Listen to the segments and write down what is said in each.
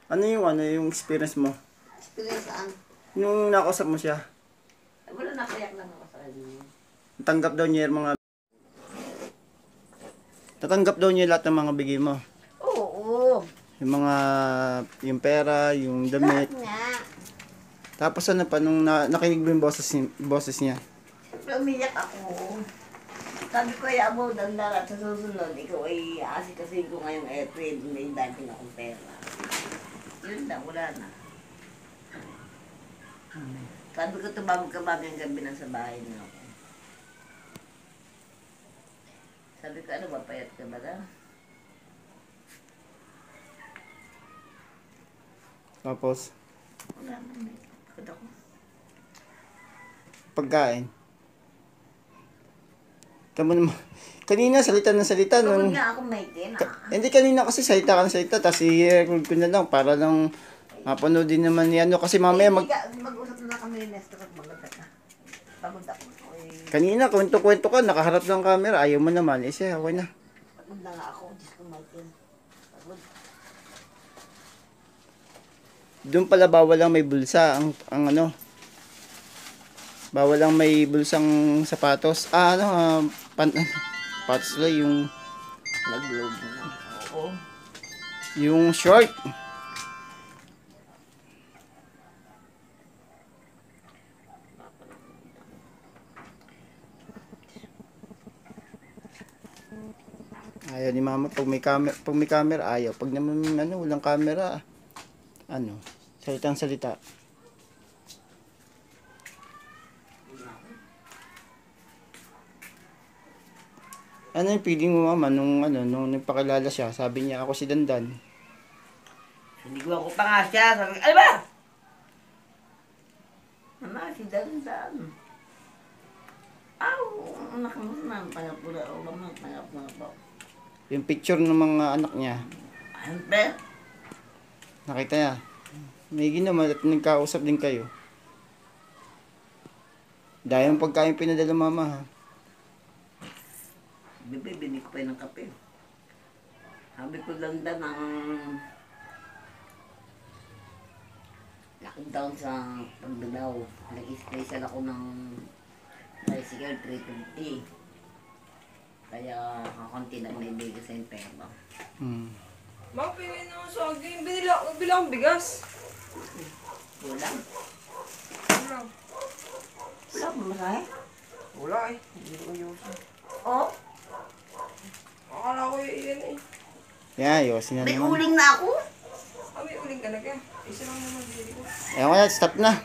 Ano yung experience mo? Experience saan? Yung nakausap mo siya, Wala, napayak lang ako sa kanya. natanggap daw niya lahat ng mga bigay mo. Oo. Yung pera, yung damit. Lahat nga. Tapos ano pa, nung nakinig mo yung boses niya. Siyempre umiyak ako. Sabi ko, Abo, dandara at sa susunod, ikaw ay aasikasin ko ngayong April, may dating akong pera. Yun na, wala na. Sabi ko, tumawag ka bagang gabi na sa bahay na ako. Sabi ko, ano ba, payat ka ba na? Tapos, Wala na, may takot ako. pagkain. Kamu naman, kanina salita ng salita. Pagod nga ako, Michael, Hindi, kanina kasi salita ka ng salita, tapos i-record ko na lang para lang mapanood din naman ni ano. Kasi mamaya mag-usap na kami ni Nestor at maganda ka. Pagod ako. Kanina, kwento-kwento ka, nakaharap ng camera, ayaw mo naman. Siya, okay na. Pagod na nga ako, Diyos ko, Michael. Pagod. Doon pala bawal lang may bulsa, ang ano. Bawal lang may bulsang sapatos. Sapatos lang yung Nag-vlog na. Oo. yung short. Ayaw ni mama pag may camera ayaw. Pag naman walang camera, salitang salita. Ano yung feeling mo, mama, nung nagpakilala siya? Sabi niya, ako si Dandan. Siniguan ko pa nga siya. Sabi ko, ano ba? Mama, si Dandan. Anak mo na. Pangapura. Pangap po. Yung picture ng mga anak niya, Siyempre. nakita niya. May ginawa at nagkausap din kayo. Dahil yung pagkain pinadala mama, ha? Bebe, binig ko pa ng kape. Sabi ko lang dan ang lockdown sa Pagdalaw. Nag-special ako ng tricycle 350. Kaya kakunti lang may bigay sa yung pera. Ma'am, pingin naman sa akin. Bila akong bigas. Wala. Wala. Wala mo masahe? Wala eh. Hindi ko yun. Oo. Akala ko yun eh. Yeah, yosin na May naman. uling na ako. May uling ka na kaya. Isa lang naman bili ko. Ayaw ko na, stop na.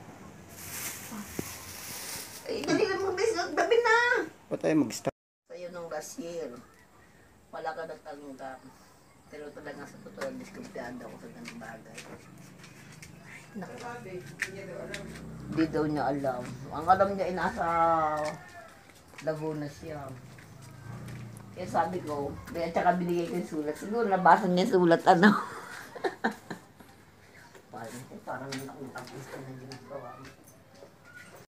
Ay, dali ka mga beses. Gabi na. Pa tayo mag-stop. Sa'yo nung last year, wala ka nagtanggap. Pero talaga sa totoo, diskumpiyado ako sa ganang bagay. Naku. Di daw niya alam. Ang alam niya ay nasa Laguna siya. Kaya sabi ko, at saka binigay ko yung sulat. Siguro nabasa niya yung sulat, ano. Parang nakutapos ka na ginagawa mo.